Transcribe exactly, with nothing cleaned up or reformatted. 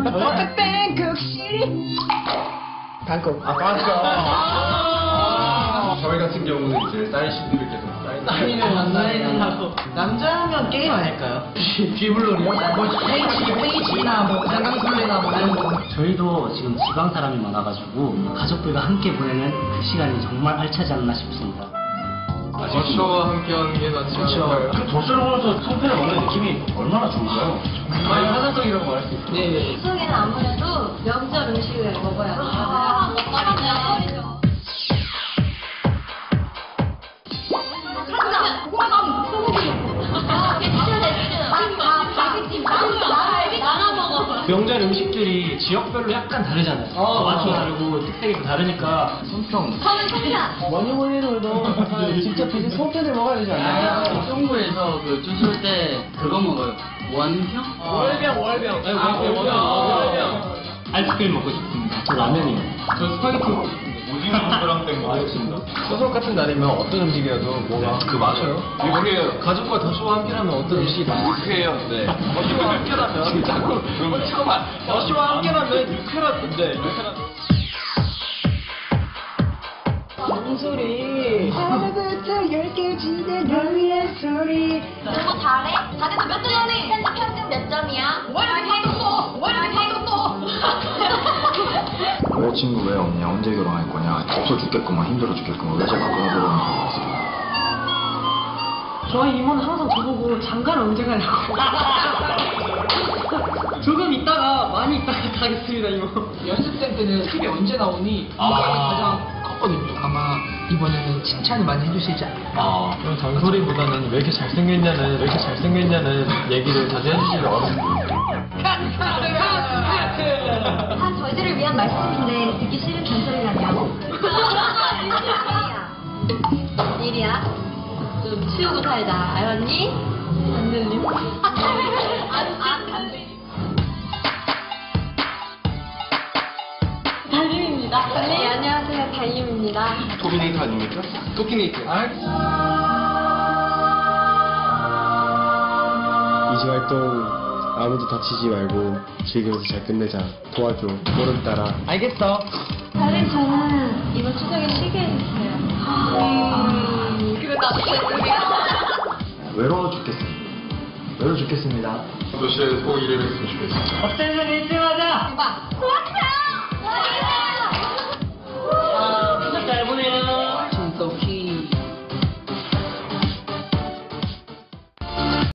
어쨌든 극시 방콕. 아 맞죠. 저희 같은 경우는 이제 사이신들께서 사인을 만나고 남자면 게임 아닐까요? 쥐블로리요? 뭐 페이지, 페이지나 뭐 한강술래나 뭐 이런 거. 저희도 지금 지방 사람이 많아가지고 가족들과 함께 보내는 그 시간이 정말 알차지 않나 싶습니다. 저쇼와 함께하는 게 낫지 않을까요? 그 저쇼를 보면서 송편을 먹는 느낌이 얼마나 좋은가요? 많이 환상적이라고 말할 수 있어요. 네. 추석에는 아무래도 명절 음식을 먹어야 돼요. 맞아요. 한장, 고구마, 소고기. 아, 대충 대충. 아, 갈비찜, 나눠 먹어. 명절 음식들이 지역별로 약간 다르잖아요. 어, 맛도 맞아. 다르고 특색이 다르니까 손평. 저는 송편. 뭐니 뭐니 해도 직접 드신 소편을 먹어야 되지 않나요? 중국에서 그 주술 때 그거 먹어요. 원평? 월병 월병. 아, 월병, 월병. 아이스크림 먹고 싶습니다. 저 라면이요. 저 스파게티 먹고 싶은데 오징어 동그랑 땡 먹겠습니다. 추석 같은 날이면 어떤 음식이라도 뭐가 그 맞아요. 이게 가족과 더쇼와 함께라면 어떤 음식이 다 유쾌해요. 네. 더쇼와 함께라면 지금 자꾸 그러면 잠깐만. 더쇼와 함께라면 유쾌라던데. 소리 하나부터 열까지는 널 위한 소리. 공부 잘해? 잘해서 몇 점이니? 현재 평균 몇 점이야? 왜 이렇게 해줬어? 왜 이렇게 해줬어? 여자친구 왜 없냐? 언제 결혼할 거냐? 없어 죽겠구만, 힘들어 죽겠구만. 왜 제가 그런 소리 하는 저희 이모는 항상 저보고 장가를 언제 가냐고. 조금 있다가 많이 있다가 가겠습니다 이모. 연습생 때는 티비 언제 나오니? 이게 가장 컸거든요. 아마 이번에는 칭찬을 많이 해주시지 않을까. 아, 그럼 잔소리보다는 왜 이렇게 잘생겼냐는 왜 이렇게 잘생겼냐는 얘기를 자주 해주시면 어렵습니다. 다 저희들을 위한 말씀인데 듣기 싫은 잔소리라뇨. 일이야. 좀 치우고 살자. 알았니? 안 들림? 안, 안, 안 들림. 달림입니다. 네, 안녕하세요. 달림입니다. 토미네이터 아닙니까? 토끼네이터. 이지 활동 아무도 다치지 말고 즐기면서 잘 끝내자. 도와줘. 보름 따라. 알겠어. 달림 저는 이번 추석에 쉬게 해주세요. 음, 그래 나도 죄송해요. 외로워 죽겠습니다. 외로워 죽겠습니다. 도시에서 꼭 일을 했으면 좋겠습니다. 어떤 일 일 등 하자. 대박. 좋았어.